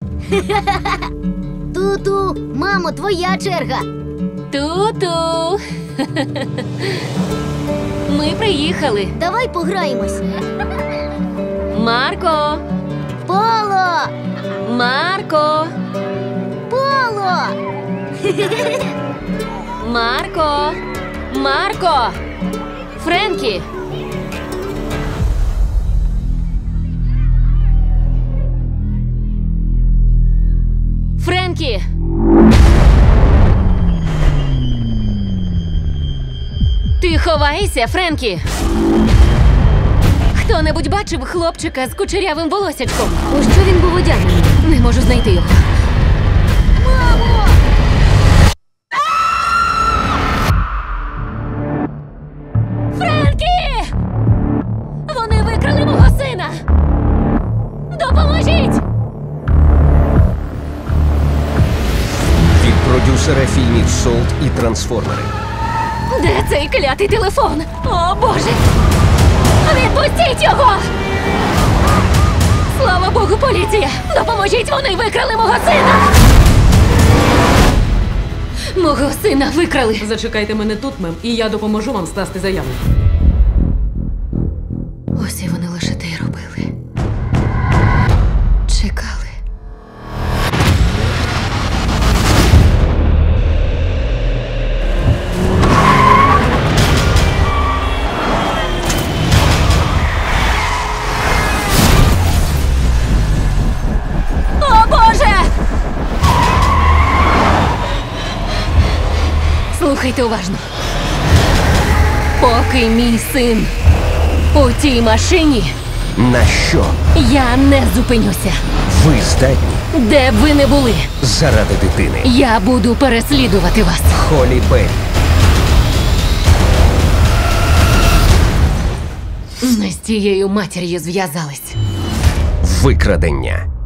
Ту-ту, мамо, твоя черга. Ту-ту. Ми приїхали. Давай пограємось. Марко! Поло! Марко! Поло! Марко! Марко! Френкі! Френкі! Ти ховаєшся, Френкі? Хто-небудь бачив хлопчика з кучерявим волосячком? У що він був одягнений? Не можу знайти його. Мамо! Френкі! Вони викрали мого сина! Допоможіть! Від продюсера фільмів «Солт» і «Трансформери». Де цей клятий телефон? О, Боже! Відпустіть його! Слава Богу, поліція! Допоможіть, вони викрали мого сина! Мого сина викрали! Зачекайте мене тут, мем, і я допоможу вам скласти заяву. Ось і вони лише те й робили. Чекали. О, Боже! Слухайте уважно. Поки мій син у тій машині, На що я не зупинюся. ви здатні Де б ви не були, заради дитини? я буду переслідувати вас. Холі Беррі. Ми з тією матір'ю зв'язались. Викрадення.